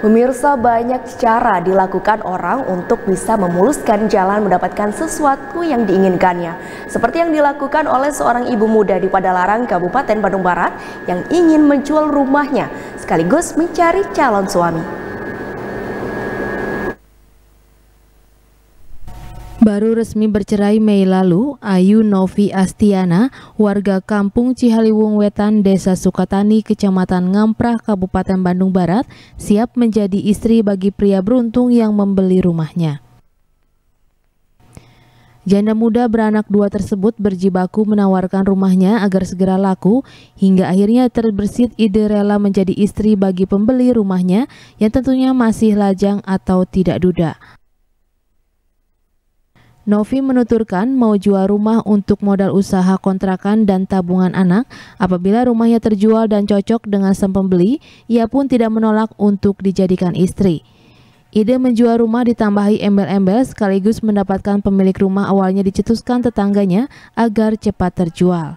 Pemirsa, banyak cara dilakukan orang untuk bisa memuluskan jalan mendapatkan sesuatu yang diinginkannya. Seperti yang dilakukan oleh seorang ibu muda di Padalarang, Kabupaten Bandung Barat yang ingin menjual rumahnya sekaligus mencari calon suami. Baru resmi bercerai Mei lalu, Ayu Novi Astiana, warga kampung Cihaliwung Wetan, Desa Sukatani, Kecamatan Ngamprah, Kabupaten Bandung Barat, siap menjadi istri bagi pria beruntung yang membeli rumahnya. Janda muda beranak dua tersebut berjibaku menawarkan rumahnya agar segera laku, hingga akhirnya terbersit ide rela menjadi istri bagi pembeli rumahnya yang tentunya masih lajang atau tidak duda. Novi menuturkan mau jual rumah untuk modal usaha kontrakan dan tabungan anak. Apabila rumahnya terjual dan cocok dengan sang pembeli, ia pun tidak menolak untuk dijadikan istri. Ide menjual rumah ditambahi embel-embel sekaligus mendapatkan pemilik rumah awalnya dicetuskan tetangganya agar cepat terjual.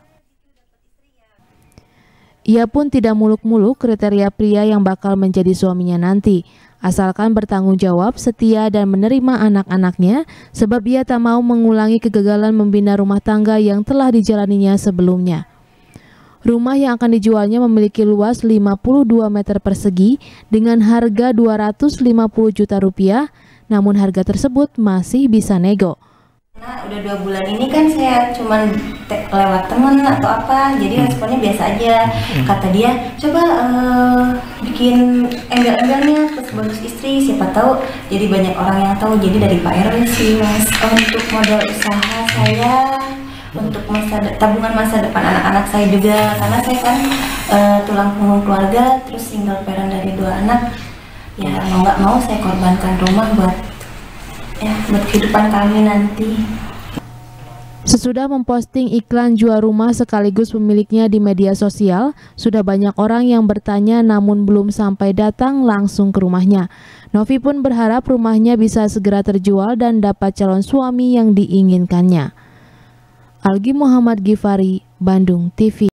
Ia pun tidak muluk-muluk kriteria pria yang bakal menjadi suaminya nanti, asalkan bertanggung jawab, setia, dan menerima anak-anaknya, sebab ia tak mau mengulangi kegagalan membina rumah tangga yang telah dijalaninya sebelumnya. Rumah yang akan dijualnya memiliki luas 52 meter persegi dengan harga 250 juta rupiah, namun harga tersebut masih bisa nego. Nah, udah 2 bulan ini kan saya cuman lewat temen atau apa, jadi responnya biasa aja. Kata dia, coba bikin embel-embelnya terus bonus istri, siapa tahu jadi banyak orang yang tahu. Jadi dari Pak RW sih Mas, untuk modal usaha saya, untuk tabungan masa depan anak-anak saya juga, karena saya kan tulang punggung keluarga, terus single parent dari 2 anak. Ya mau nggak mau saya korbankan rumah buat kehidupan kami nanti. Sesudah memposting iklan jual rumah sekaligus pemiliknya di media sosial, sudah banyak orang yang bertanya namun belum sampai datang langsung ke rumahnya. Novi pun berharap rumahnya bisa segera terjual dan dapat calon suami yang diinginkannya. Algi Muhammad Gifari, Bandung TV.